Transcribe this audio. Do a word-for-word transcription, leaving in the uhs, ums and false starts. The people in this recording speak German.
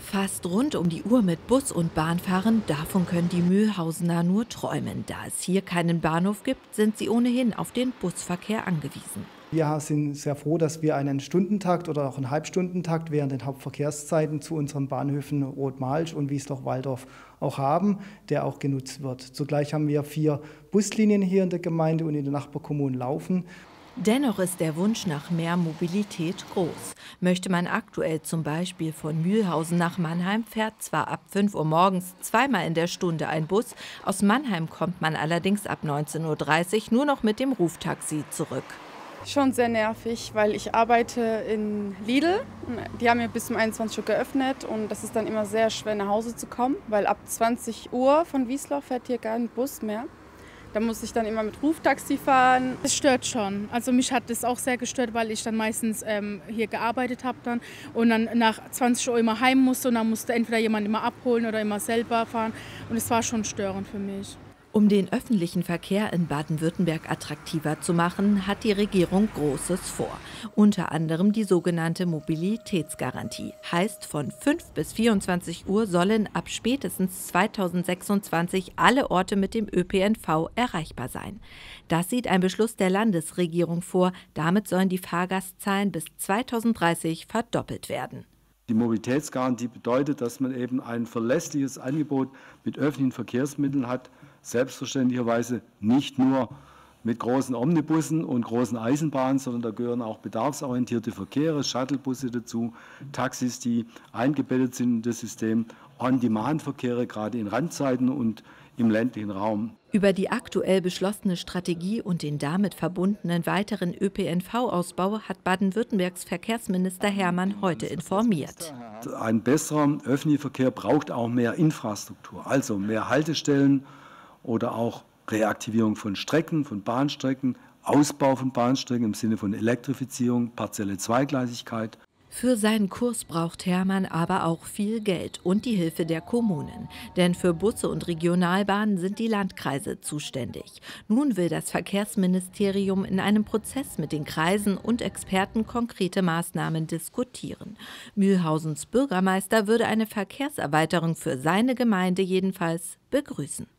Fast rund um die Uhr mit Bus und Bahn fahren, davon können die Mülhausener nur träumen. Da es hier keinen Bahnhof gibt, sind sie ohnehin auf den Busverkehr angewiesen. Wir sind sehr froh, dass wir einen Stundentakt oder auch einen Halbstundentakt während den Hauptverkehrszeiten zu unseren Bahnhöfen Rotmalsch und Wiesloch-Walldorf auch haben, der auch genutzt wird. Zugleich haben wir vier Buslinien hier in der Gemeinde und in den Nachbarkommunen laufen. Dennoch ist der Wunsch nach mehr Mobilität groß. Möchte man aktuell zum Beispiel von Mülhausen nach Mannheim, fährt zwar ab fünf Uhr morgens zweimal in der Stunde ein Bus, aus Mannheim kommt man allerdings ab neunzehn Uhr dreißig nur noch mit dem Ruftaxi zurück. Schon sehr nervig, weil ich arbeite in Lidl. Die haben ja bis um einundzwanzig Uhr geöffnet und das ist dann immer sehr schwer nach Hause zu kommen, weil ab zwanzig Uhr von Wiesloch fährt hier kein Bus mehr. Da muss ich dann immer mit Ruftaxi fahren. Es stört schon. Also mich hat das auch sehr gestört, weil ich dann meistens ähm, hier gearbeitet habe dann und dann nach zwanzig Uhr immer heim musste und dann musste entweder jemand immer abholen oder immer selber fahren und es war schon störend für mich. Um den öffentlichen Verkehr in Baden-Württemberg attraktiver zu machen, hat die Regierung Großes vor. Unter anderem die sogenannte Mobilitätsgarantie. Heißt, von fünf bis vierundzwanzig Uhr sollen ab spätestens zweitausendsechsundzwanzig alle Orte mit dem Ö P N V erreichbar sein. Das sieht ein Beschluss der Landesregierung vor. Damit sollen die Fahrgastzahlen bis zweitausenddreißig verdoppelt werden. Die Mobilitätsgarantie bedeutet, dass man eben ein verlässliches Angebot mit öffentlichen Verkehrsmitteln hat, selbstverständlicherweise nicht nur mit großen Omnibussen und großen Eisenbahnen, sondern da gehören auch bedarfsorientierte Verkehre, Shuttlebusse dazu, Taxis, die eingebettet sind in das System, On-Demand-Verkehre, gerade in Randzeiten und im ländlichen Raum. Über die aktuell beschlossene Strategie und den damit verbundenen weiteren Ö P N V-Ausbau hat Baden-Württembergs Verkehrsminister Hermann heute informiert. Ein besserer öffentlicher Verkehr braucht auch mehr Infrastruktur, also mehr Haltestellen oder auch Reaktivierung von Strecken, von Bahnstrecken, Ausbau von Bahnstrecken im Sinne von Elektrifizierung, partielle Zweigleisigkeit. Für seinen Kurs braucht Hermann aber auch viel Geld und die Hilfe der Kommunen. Denn für Busse und Regionalbahnen sind die Landkreise zuständig. Nun will das Verkehrsministerium in einem Prozess mit den Kreisen und Experten konkrete Maßnahmen diskutieren. Mülhausens Bürgermeister würde eine Verkehrserweiterung für seine Gemeinde jedenfalls begrüßen.